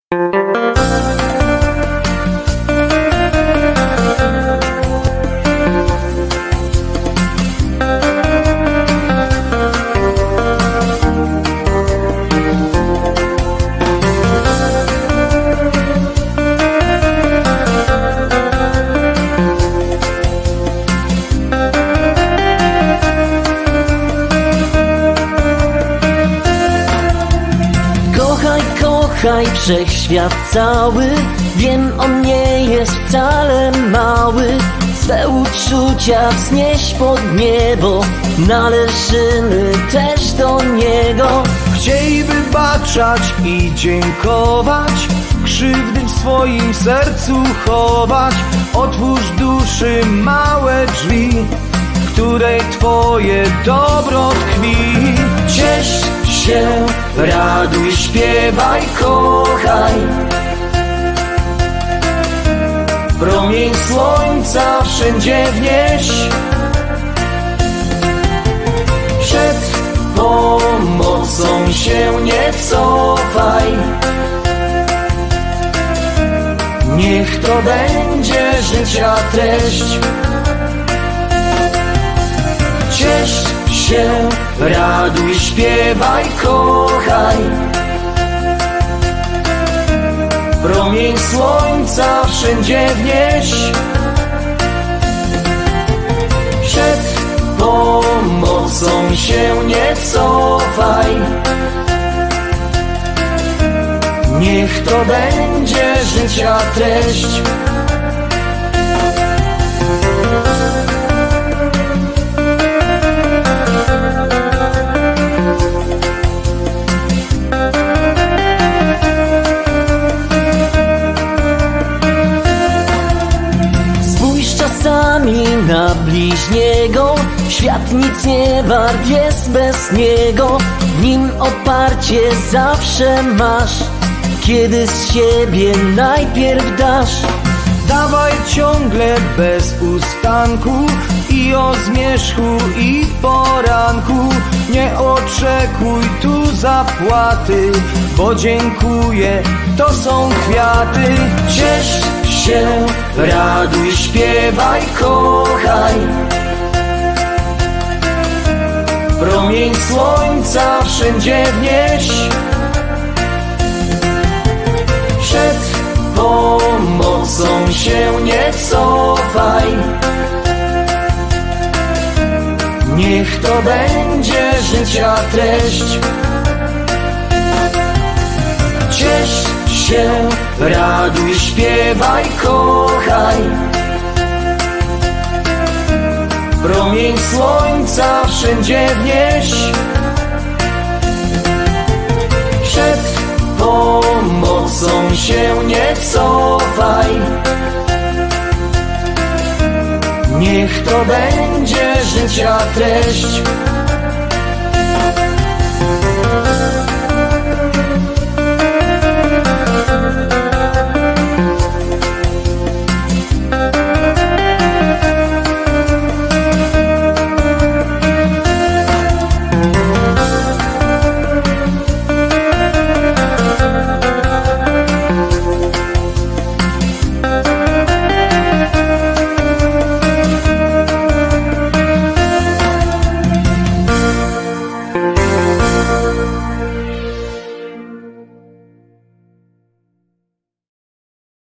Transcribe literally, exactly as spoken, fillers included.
Kochaj wszechświat cały, wiem, on nie jest wcale mały. Swe uczucia wznieś pod niebo, należymy też do niego. Chciej wybaczać i dziękować, krzywdy w swoim sercu chować. Otwórz duszy małe drzwi, w której twoje dobro tkwi. Ciesz się, raduj, śpiewaj, kochaj. Promień słońca wszędzie wnieś. Przed pomocą się nie cofaj. Niech to będzie życia treść. Ciesz się, raduj, śpiewaj, kochaj. Promień słońca wszędzie wnieś. Przed pomocą się nie cofaj. Niech to będzie życia treść. Czasami na bliźniego, świat nic nie wart jest bez niego. W nim oparcie zawsze masz, kiedy z siebie najpierw dasz. Dawaj ciągle bez ustanku i o zmierzchu i poranku. Nie oczekuj tu zapłaty, bo dziękuję, to są kwiaty. Ciesz się, raduj, śpiewaj, kochaj. Promień słońca wszędzie wnieś. Przed pomocą się nie cofaj. Niech to będzie życia treść. Ciesz się, raduj, śpiewaj, kochaj. Promień słońca wszędzie wnieś. Przed pomocą się nie cofaj. Niech to będzie życia treść.